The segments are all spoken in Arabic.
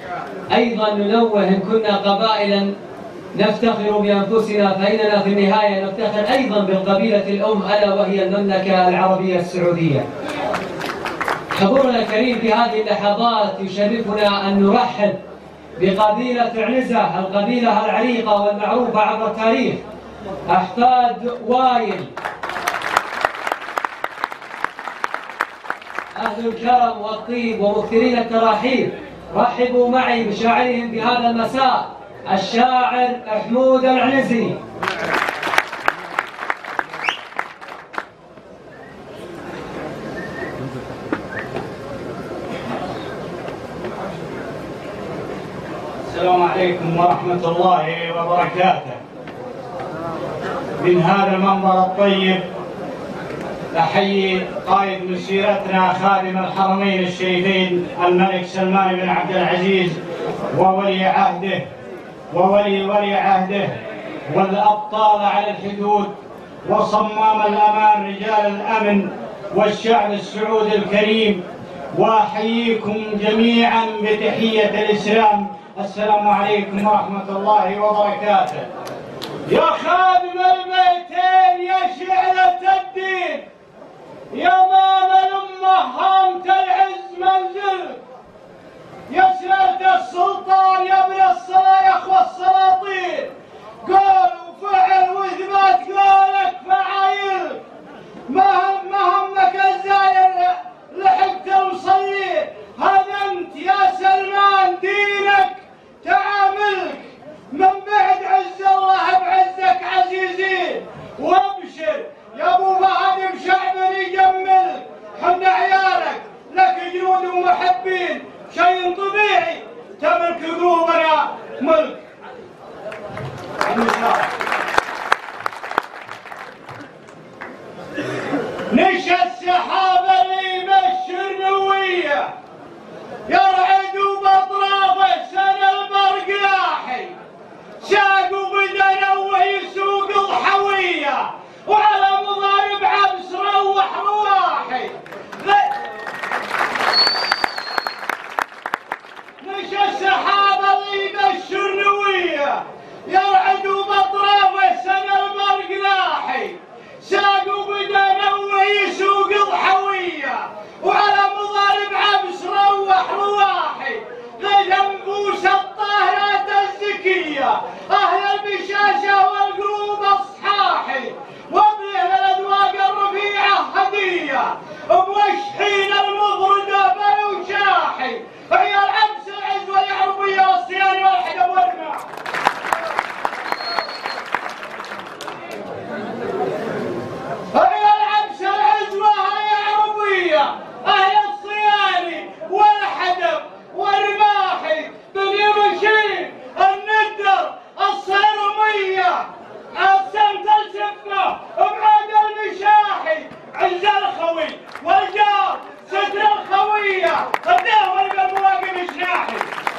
أيضا ننوه إن كنا قبائلا نفتخر بأنفسنا فإننا في النهاية نفتخر أيضا بالقبيلة الأم ألا وهي المملكة العربية السعودية. حضورنا الكريم في هذه اللحظات يشرفنا أن نرحب بقبيلة عنزة، القبيلة العريقة والمعروفة عبر التاريخ، أحفاد وائل. أهل الكرم والطيب ومكثرين التراحيب، رحبوا معي بشاعرهم في هذا المساء الشاعر حمود العنزي. السلام عليكم ورحمة الله وبركاته. من هذا المنبر الطيب أحيي قائد مسيرتنا خادم الحرمين الشريفين الملك سلمان بن عبد العزيز وولي عهده والأبطال على الحدود وصمام الأمان رجال الأمن والشعب السعودي الكريم، وأحييكم جميعا بتحية الإسلام. السلام عليكم ورحمة الله وبركاته. يا خادم البيتين يا شعلة الدين، يا مام الأمة هامة العز منزل، يا سيادة السلطان يا ابن الصلايخ والسلاطين، قول وفعل وإثبات قولك فعايل، ما همك الزاير لحقت المصلين، هذا أنت يا سلمان دينك تعاملك، من بعد عز الله بعزك عزيزين، وابشر يا ابو فهد بشعب يجمل، حنا عيالك لك جنود ومحبين، شيء طبيعي تملك قلوبنا ملك. نشا السحاب اللي يبشر نويه، يرعد وباطرافه سنة البرق لاحي، ساق وبدنا ويسوق الحويه، وعلى مضارب عبس روح رواحي. نشا السحاب اللي يبشر نويه، يرعد وباطرافه سنة البرق لاحي، ساق وبدنا ويسوق الحويه، وعلى مضارب عبس روح رواحي. غير انفوس الطاهرات الزكيه، اهل البشاشه والقلوب الصحاحي، وابله الاذواق الرفيعه هديه، موشحين المفرده بلو شاحي، عيال عبس العز والعربيه والصيانه والحدب والرماح. عيال عبس العز والعربيه، اهل الصيانه والحدب والرماحي، بني رشيد الندر الصيرميه، السمت السفه ابعاد المشاحي، عز الخوي والجار ستر الخويه، الدهور بالمواقف شناحي.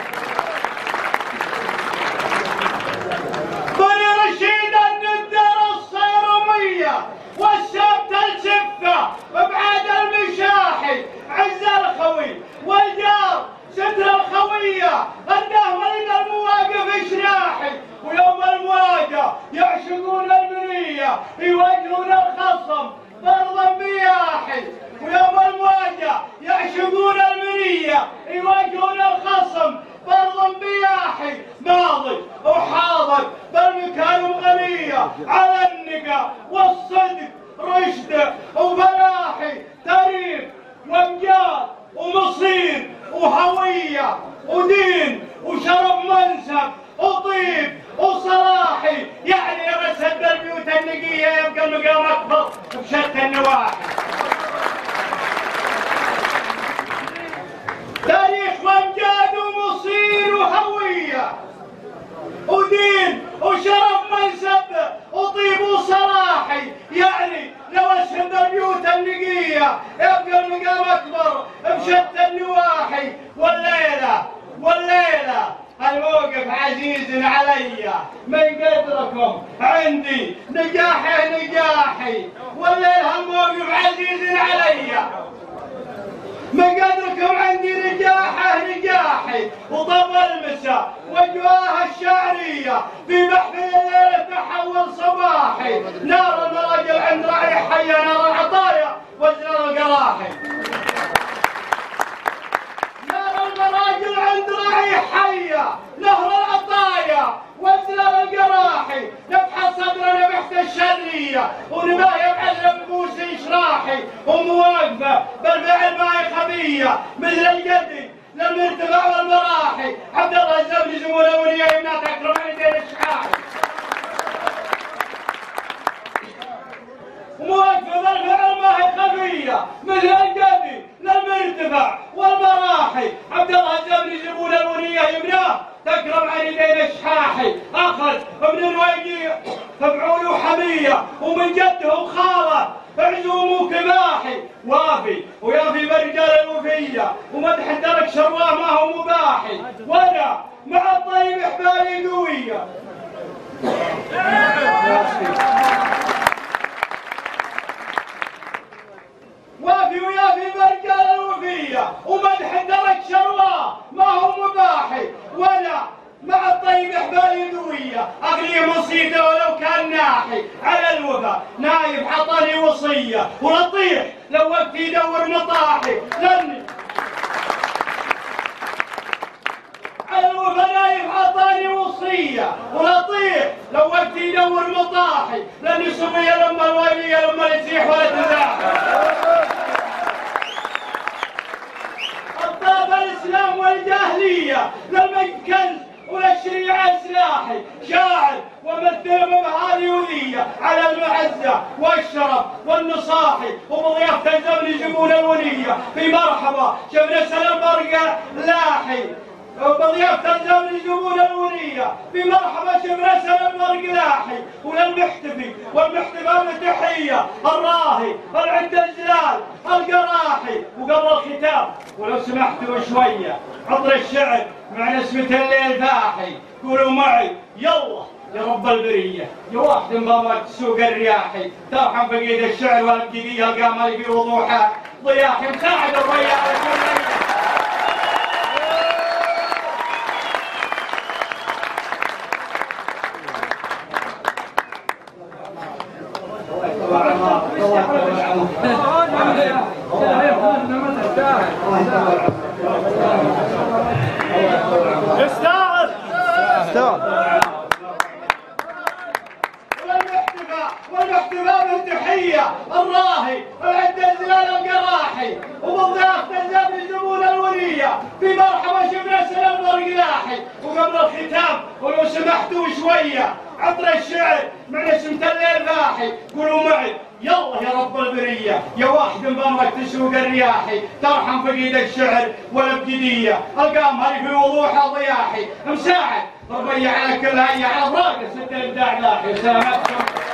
بني رشيد الندر الصيرميه والسبت السفه ابعاد المشاحي، عز الخوي والجار ستر الخويه، الدهور بالمواقف شناحي. ويوم المواجهه يعشقون المنيه، يواجهون الخصم برضا بياحي، ويوم المواجهه يعشقون المنيه، يواجهون الخصم برضا بياحي. ماضي وحاضر بالمكان وغنيه، على النقا والصدق رشد وفلاحي، تاريخ وامجاد ومصير وهويه ودين وشرف منسب وطيب وصلاحي، يعني يا مسد البيوت النقيه يبقى المقام اكبر بشتى النواحي. تاريخ وامجاد ومصير وهويه ودين وشرف منسب وطيب وصلاحي، يعني لو اسد البيوت النقيه يبقى المقام اكبر بشتى النواحي. والليله الموقف عزيز علي، من قدركم عندي نجاحي، والليله الموقف عزيز علي، من قدركم عندي نجاحي، وطول المساء واجواها الشعرية في محفل الليل تحول صباحي. نار المراجل عند رعي حية نار العطايا وزنار القراحي. نار المراجل عند رعي حية نهر العطايا وزنار القراحي. نفحص صدرنا بحث الشرية ونباهي بعزم بوسي شراحي. ومواقفة بالفعل معي خفية مثل الجدي للمرتفع والمراحي. عبد الله الزبدي زمونه وليا يمنع تكرم عيدين الشحاحي. ومواقفة بالفعل معي خفية مثل الجدي للمرتفع والمراحي. عبد الله الزبدي زمونه وليا يمنع تكرم عيدين الشحاحي. اخذ من الويقيع فبعول وحمية ومن جده وخاله عزوم وكباحي. وافي ويافي برجال الوفية ومدح الدرك شرواه ما هو مباحي. وانا مع الطيب حبالي قوية. وافي ويافي برجال الوفية ومدح الدرك شرواه ما هو مباحي. وانا مع الطيب حبالي قوية. أغنية مصيده ولو كان ناحي على الوفا نايف حطني وصية ولطيح لو وقت يدور مطاحي. لأني على الوفا نايف حطني وصية ولطيح لو وقت يدور مطاحي. لأني سمية لما الويلية لما تسيح ولا تزاحي. الطاب الإسلام والجاهلية للمجد كنز وللشريعة سلاحي. شاعر ومثل بهذه ولية على المعزة والشرف والنصاحي. وبضيافة الزمن يجيبون الولية في مرحبا شفنا سلام برقع لاحي. وبضيافة الزمن يجيبون الولية في مرحبا شفنا سلام برقع لاحي. وللمحتفي والمحتفى بتحية الراهي العد الزلال القراحي. وقبل الختام ولو سمحتوا شوية عطر الشعر مع نسمة الليل فاحي. قولوا معي يلا يا رب البرية يا واحد انضمت سوق الرياحي. ترحم فقيد الشعر والابجدية القمري في وضوحه ضياحي. مساعد الرياح على كل والاحتفاء بالتحية الراهي العد الزلال القراحي. وبالضيافة الزمن يجيبون الولية في مرحبا شفنا سلام برقلاحي. وقبل الختام ولو سمحتوا شوية عطر الشعر مع نسمة الليل فاحي. قولوا معي يلا يا رب البرية يا واحد انضمت تسوق الرياحي. ترحم فقيد الشعر والابجدية القمري في وضوحه ضياحي. مساعد ربيع على كل هيا على فراق الست الابداع لاحي. سلامتكم.